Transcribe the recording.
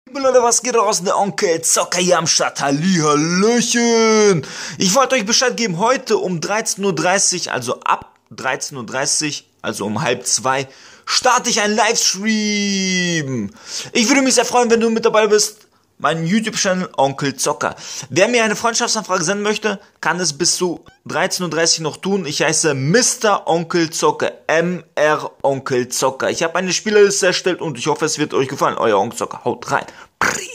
Leute, was geht raus? Der Onkel Zocker hier am Start. Hallihallöchen. Ich wollte euch Bescheid geben, heute um 13:30 Uhr, also ab 13:30 Uhr, also um 1:30, starte ich einen Livestream. Ich würde mich sehr freuen, wenn du mit dabei bist. Mein YouTube-Channel Onkel Zocker. Wer mir eine Freundschaftsanfrage senden möchte, kann es bis zu 13:30 Uhr noch tun. Ich heiße Mr. Onkel Zocker. MR Onkel Zocker. Ich habe eine Spielerliste erstellt und ich hoffe, es wird euch gefallen. Euer Onkel Zocker. Haut rein.